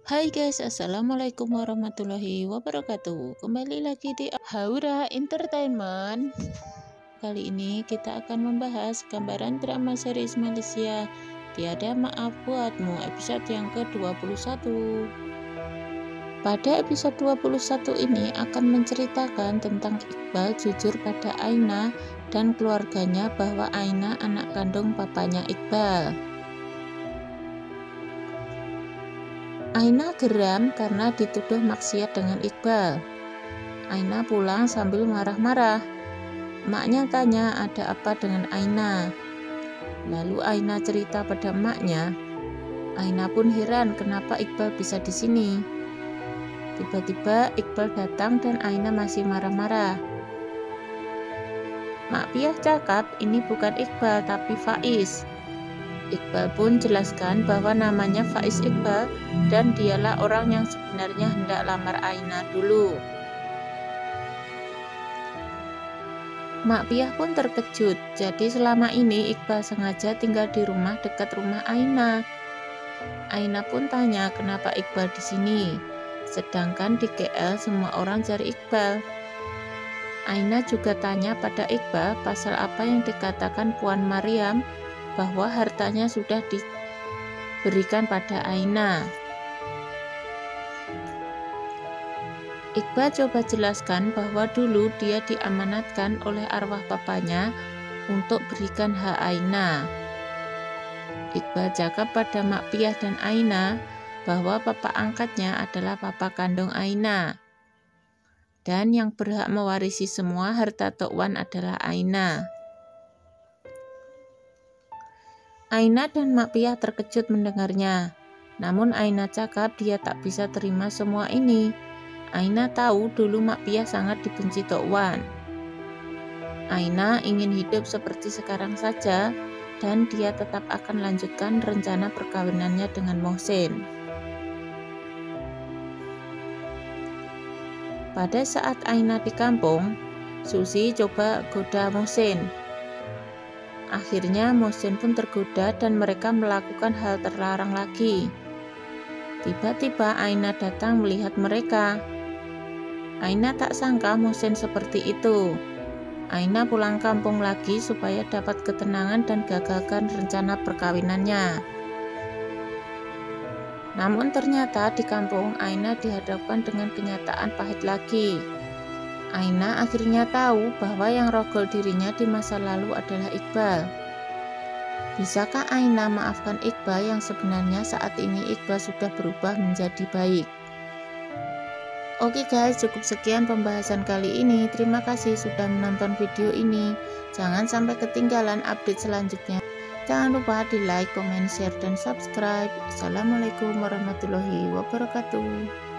Hai guys, assalamualaikum warahmatullahi wabarakatuh. Kembali lagi di Haura Entertainment. Kali ini kita akan membahas gambaran drama series Malaysia Tiada Maaf Buatmu episode yang ke-21. Pada episode 21 ini akan menceritakan tentang Iqbal jujur pada Aina dan keluarganya bahwa Aina anak kandung papanya Iqbal. Aina geram karena dituduh maksiat dengan Iqbal. Aina pulang sambil marah-marah. Emaknya tanya ada apa dengan Aina. Lalu Aina cerita pada emaknya. Aina pun heran kenapa Iqbal bisa di sini. Tiba-tiba Iqbal datang dan Aina masih marah-marah. Mak Piah cakap ini bukan Iqbal tapi Faiz. Iqbal pun jelaskan bahwa namanya Faiz Iqbal dan dialah orang yang sebenarnya hendak lamar Aina dulu. Mak Piah pun terkejut, jadi selama ini Iqbal sengaja tinggal di rumah dekat rumah Aina. Aina pun tanya kenapa Iqbal di sini, sedangkan di KL semua orang cari Iqbal. Aina juga tanya pada Iqbal pasal apa yang dikatakan Puan Mariam bahwa hartanya sudah diberikan pada Aina. Iqbal coba jelaskan bahwa dulu dia diamanatkan oleh arwah papanya untuk berikan hak Aina. Iqbal cakap pada Mak Piah dan Aina bahwa papa angkatnya adalah papa kandung Aina. Dan yang berhak mewarisi semua harta Tok Wan adalah Aina. Aina dan Mak Piah terkejut mendengarnya. Namun Aina cakap dia tak bisa terima semua ini. Aina tahu dulu Mak Piah sangat dibenci Tok Wan. Aina ingin hidup seperti sekarang saja dan dia tetap akan lanjutkan rencana perkawinannya dengan Mohsin. Pada saat Aina di kampung, Susi coba goda Mohsin. Akhirnya Mohsin pun tergoda dan mereka melakukan hal terlarang lagi. Tiba-tiba Aina datang melihat mereka. Aina tak sangka Mohsin seperti itu. Aina pulang kampung lagi supaya dapat ketenangan dan gagalkan rencana perkawinannya. Namun ternyata di kampung Aina dihadapkan dengan kenyataan pahit lagi. Aina akhirnya tahu bahwa yang rogol dirinya di masa lalu adalah Iqbal. Bisakah Aina maafkan Iqbal yang sebenarnya saat ini Iqbal sudah berubah menjadi baik? Oke guys, cukup sekian pembahasan kali ini. Terima kasih sudah menonton video ini. Jangan sampai ketinggalan update selanjutnya. Jangan lupa di like, comment, share, dan subscribe. Assalamualaikum warahmatullahi wabarakatuh.